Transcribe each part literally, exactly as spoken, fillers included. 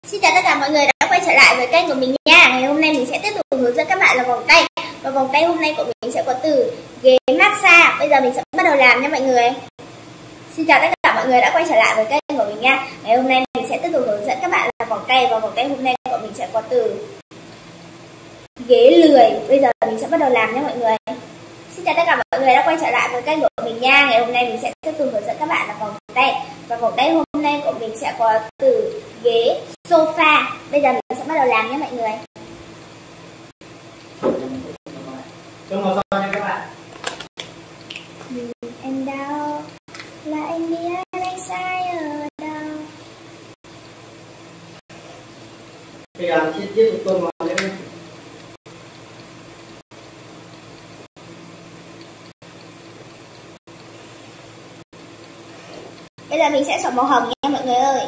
Xin chào tất cả mọi người đã quay trở lại với kênh của mình nha. Ngày hôm nay mình sẽ tiếp tục hướng dẫn các bạn là vòng tay. Và vòng tay hôm nay của mình sẽ có từ ghế massage. Bây giờ mình sẽ bắt đầu làm nha mọi người. Xin chào tất cả mọi người đã quay trở lại với kênh của mình nha. Ngày hôm nay mình sẽ tiếp tục hướng dẫn các bạn là vòng tay. Và vòng tay hôm nay của mình sẽ có từ ghế lười. Bây giờ mình sẽ bắt đầu làm nha mọi người. Xin chào tất cả mọi người đã quay trở lại với kênh của mình nha. Ngày hôm nay mình sẽ tiếp tục hướng dẫn các bạn là vòng tay. Và vòng tay hôm nay của mình sẽ có từ ghế sofa. Bây giờ mình sẽ bắt đầu làm nhé mọi người. Chúc mừng son nha các bạn. Em đau là em biết anh sai ở đâu. Bây giờ chi tiết của tôi màu lên. Bây giờ mình sẽ chọn màu hồng nha mọi người ơi.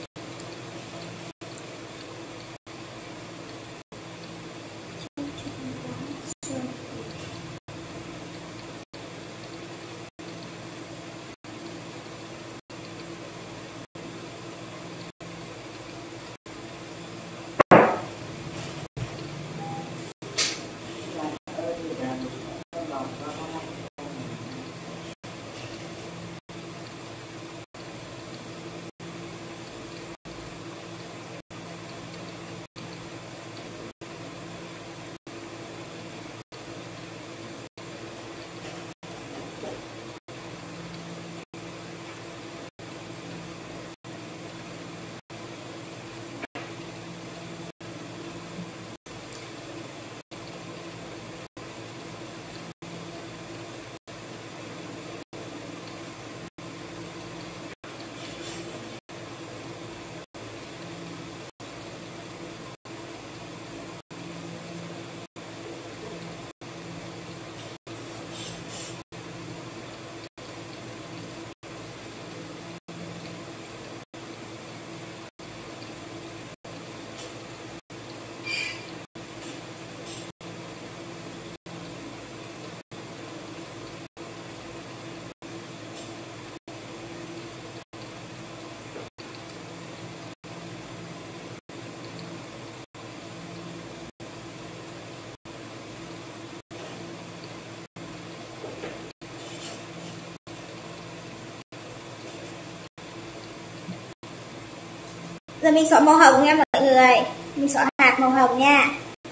Giờ mình chọn màu hồng nha mọi người. Mình chọn hạt màu hồng nha.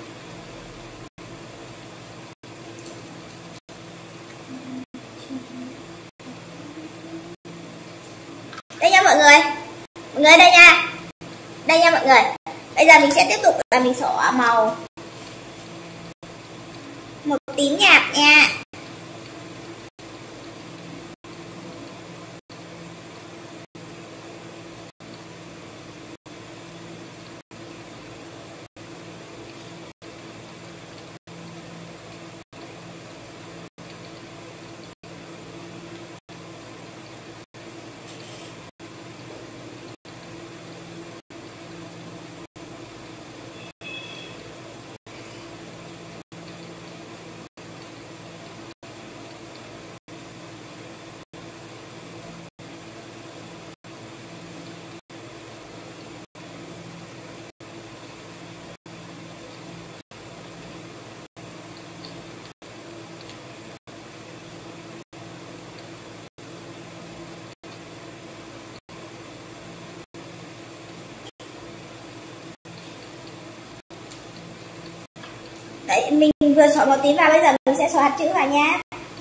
Đây nha mọi người. Mọi người đây nha. Đây nha mọi người. Bây giờ mình sẽ tiếp tục là mình chọn màu một tím nhạt nha. Đấy, mình vừa chọn màu tím vào, bây giờ mình sẽ chọn hạt chữ vào nhá.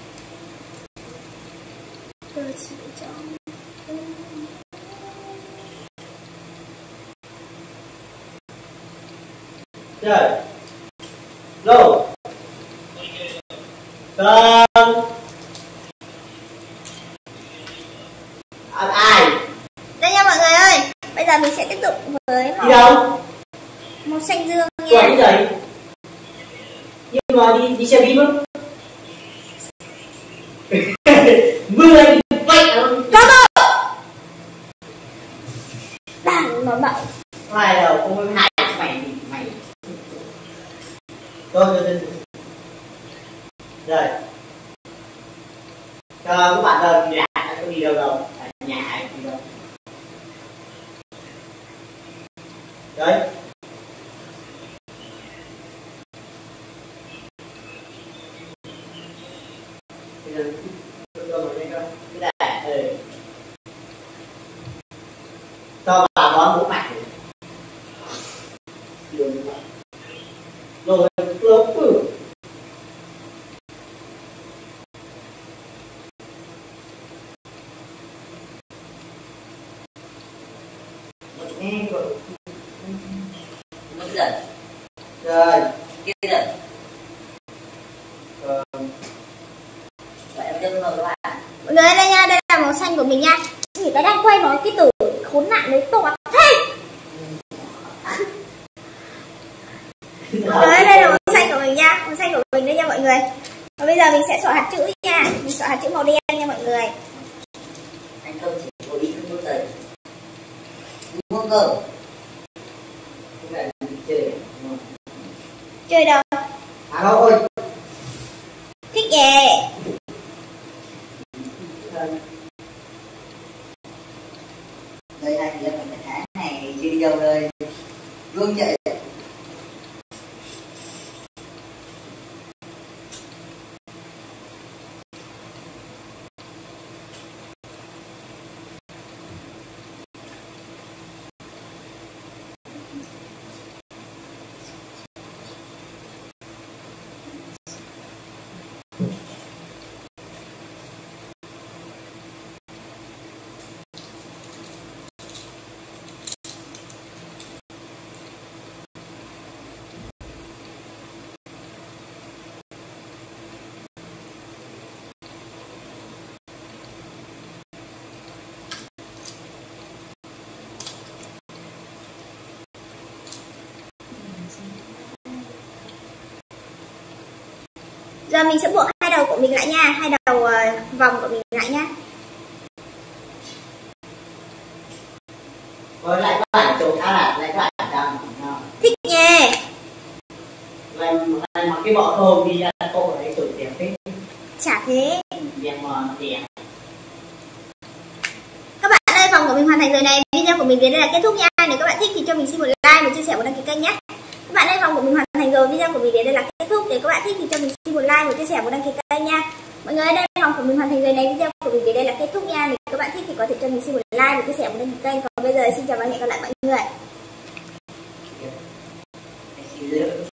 Rồi. Lô. Con. À, ai? Đây nha mọi người ơi. Bây giờ mình sẽ tiếp tục với màu, đi đâu? Màu xanh dương nha. Quay gì? Nhưng mà đi đi xe buýt không? Mưa anh vậy không? Có đâu. Đàn mà bậy. Ai đâu, không hại mày mày. Thôi thôi thôi. Rồi. Cho các bạn ơi, nhà có đi đâu đâu? Nhà ai đi đâu? Đấy. Cho bà bón mũ mặt rồi lớn cử nghe rồi rồi kia rồi mọi người đây nha, đây là màu xanh của mình nha. Người ta đang quay nó cái từ khốn nạn đấy to thế. Mọi người đây là màu xanh của mình nha, màu xanh của mình đây nha mọi người. Và bây giờ mình sẽ xỏ hạt chữ nha, mình xỏ hạt chữ màu đen nha mọi người. Anh không chỉ có ý không có tời muốn cơ không phải chơi chơi đâu à đâu ơi thích về. Đây hai chị em mình tháng này chưa đi đâu rồi gương vậy. Giờ mình sẽ buộc hai đầu của mình lại nha, hai đầu uh, vòng của mình lại nha. Rồi lại các bạn chụp khá là lại các bạn đang thích nha. Lại lại mặc cái bộ đồ đi ra cô ở đấy chụp đẹp thế. Chả thế. Đẹp mà đẹp. Các bạn ơi, vòng của mình hoàn thành rồi này. Video của mình đến đây là kết thúc nha. Nếu các bạn thích thì cho mình xin một like và chia sẻ và đăng ký kênh nhé. Các bạn ơi, vòng của mình hoàn thành rồi. Video của mình đến đây là kết thúc. Nếu các bạn thích thì cho mình xin một like và chia sẻ và đăng ký kênh nha. Mọi người ơi, đây vòng của mình hoàn thành rồi này. Video của mình đến đây là kết thúc nha. Nếu các bạn thích thì có thể cho mình xin một like và chia sẻ và đăng ký kênh. Còn bây giờ xin chào và hẹn gặp lại mọi người.